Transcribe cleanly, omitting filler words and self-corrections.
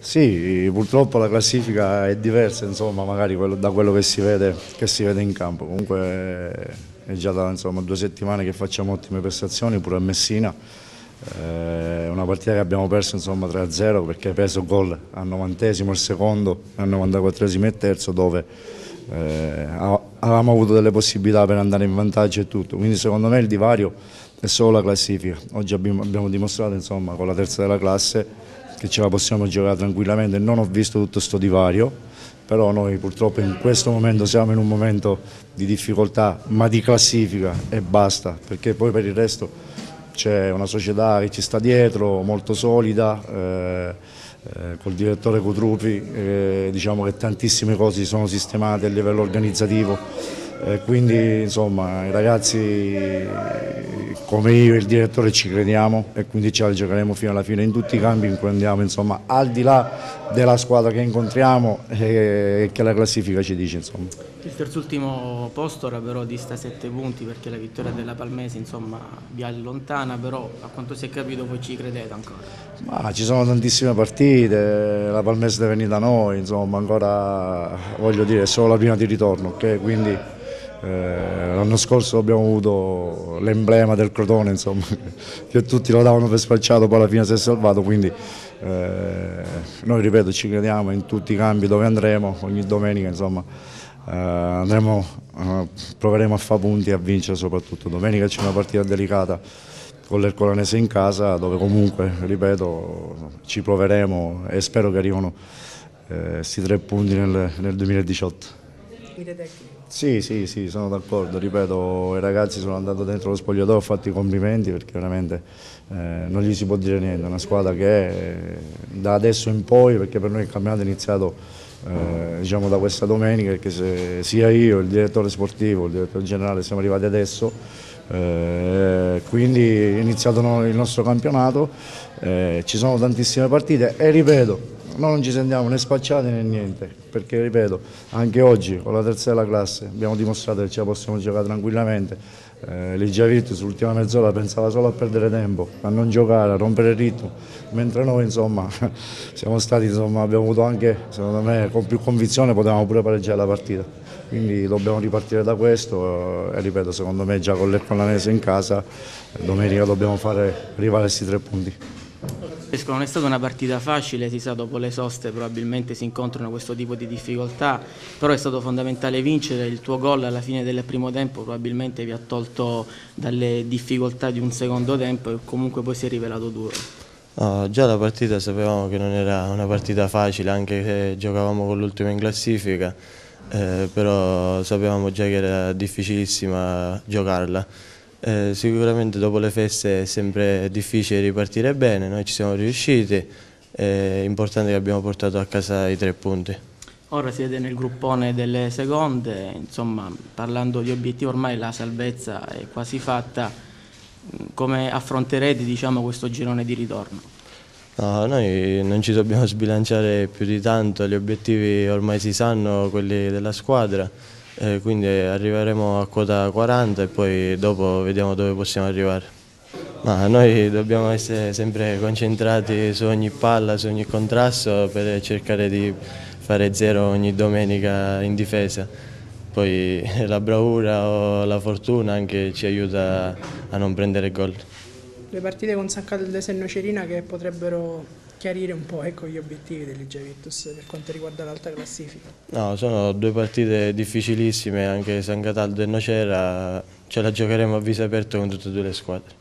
Sì, purtroppo la classifica è diversa, insomma, magari da quello che si vede in campo. Comunque è già da insomma, 2 settimane che facciamo ottime prestazioni, pure a Messina. È una partita che abbiamo perso insomma, 3-0 perché ha preso gol al 90esimo il secondo, al 94esimo il terzo, dove avevamo avuto delle possibilità per andare in vantaggio e tutto. Quindi secondo me il divario è solo la classifica. Oggi abbiamo dimostrato insomma, con la terza della classe che ce la possiamo giocare tranquillamente. Non ho visto tutto questo divario, però noi purtroppo in questo momento siamo in un momento di difficoltà, ma di classifica e basta, perché poi per il resto c'è una società che ci sta dietro, molto solida, col direttore Cutrupi, diciamo che tantissime cose sono sistemate a livello organizzativo. Quindi insomma i ragazzi come io e il direttore ci crediamo e quindi ce la giocheremo fino alla fine in tutti i campi in cui andiamo, insomma, al di là della squadra che incontriamo e che la classifica ci dice. Insomma. Il terzultimo posto ora però dista 7 punti perché la vittoria della Palmese insomma vi allontana, però a quanto si è capito voi ci credete ancora? Ma ci sono tantissime partite, la Palmese deve venire da noi, insomma ancora voglio dire è solo la prima di ritorno, ok? Quindi l'anno scorso abbiamo avuto l'emblema del Crotone, insomma, che tutti lo davano per spacciato, poi alla fine si è salvato, quindi noi ripeto ci crediamo in tutti i campi dove andremo, ogni domenica insomma, proveremo a fare punti e a vincere soprattutto. Domenica c'è una partita delicata con l'Ercolanese in casa dove comunque, ripeto, ci proveremo e spero che arrivino questi 3 punti nel 2018. Sì, sono d'accordo, ripeto, i ragazzi sono andati dentro lo spogliatoio, ho fatto i complimenti perché veramente non gli si può dire niente, è una squadra che è da adesso in poi, perché per noi il campionato è iniziato diciamo da questa domenica, perché sia io, il direttore sportivo, il direttore generale siamo arrivati adesso, quindi è iniziato il nostro campionato, ci sono tantissime partite e ripeto, noi non ci sentiamo né spacciati né niente, perché ripeto, anche oggi con la terza della classe abbiamo dimostrato che ce la possiamo giocare tranquillamente. Ligia Virtus l'ultima mezz'ora pensava solo a perdere tempo, a non giocare, a rompere il ritmo, mentre noi insomma siamo stati, insomma, abbiamo avuto anche, secondo me, con più convinzione potevamo pure pareggiare la partita. Quindi dobbiamo ripartire da questo e ripeto, secondo me già con l'Ercolanese in casa domenica dobbiamo fare arrivare a questi 3 punti. Non è stata una partita facile, si sa dopo le soste probabilmente si incontrano questo tipo di difficoltà, però è stato fondamentale vincere, il tuo gol alla fine del primo tempo probabilmente vi ha tolto dalle difficoltà di un secondo tempo e comunque poi si è rivelato duro. No, già la partita sapevamo che non era una partita facile, anche se giocavamo con l'ultima in classifica, però sapevamo già che era difficilissima giocarla. Sicuramente dopo le feste è sempre difficile ripartire bene, noi ci siamo riusciti, è importante che abbiamo portato a casa i 3 punti. Ora siete nel gruppone delle seconde, insomma parlando di obiettivi ormai la salvezza è quasi fatta, come affronterete diciamo, questo girone di ritorno? No, noi non ci dobbiamo sbilanciare più di tanto, gli obiettivi ormai si sanno, quelli della squadra. Quindi arriveremo a quota 40 e poi dopo vediamo dove possiamo arrivare. Ma noi dobbiamo essere sempre concentrati su ogni palla, su ogni contrasto per cercare di fare 0 ogni domenica in difesa. Poi la bravura o la fortuna anche ci aiuta a non prendere gol. 2 partite con San Caldese e Nocerina che potrebbero chiarire un po' ecco, gli obiettivi del Ligia Virtus per quanto riguarda l'alta classifica. No, sono 2 partite difficilissime, anche San Cataldo e Nocera ce la giocheremo a viso aperto con tutte e 2 le squadre.